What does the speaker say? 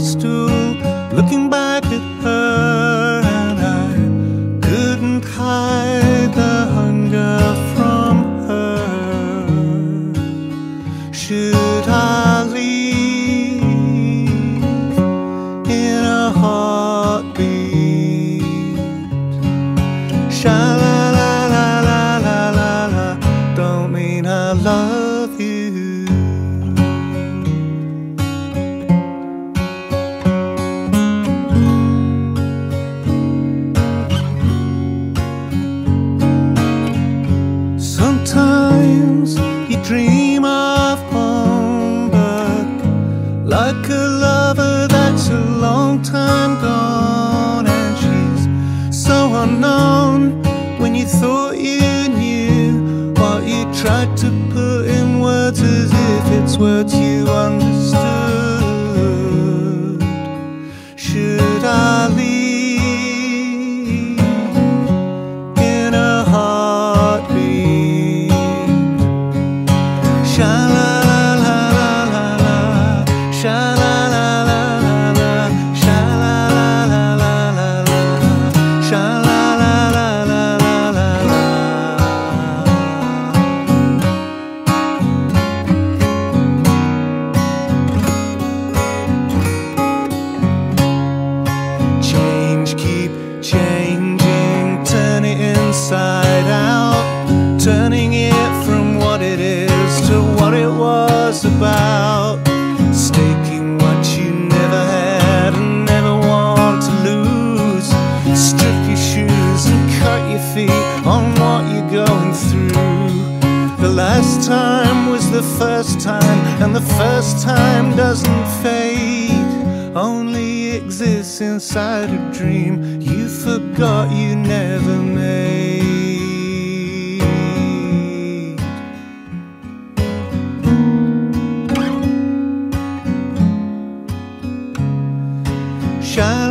stool, looking back at her, and I couldn't hide the hunger from her. Should I leave in a heartbeat? Sha-la-la-la-la-la-la-la, don't mean I love you. Sometimes you dream of home, but like a lover that's a long time gone, and she's so unknown when you thought you knew what you tried to put in words as if it's words you understood. Should I leave in a heartbeat? Sha-la-la-la-la-la, sha-la-la-la-la-la, sha-la-la-la-la-la, sha-la-la-la-la-la-la. Change, keep changing, turn it inside out, turning it from what it is to what it was about, staking what you never had and never want to lose. Strip your shoes and cut your feet on what you're going through. The last time was the first time, and the first time doesn't fade, only exists inside a dream you forgot you never made. Shine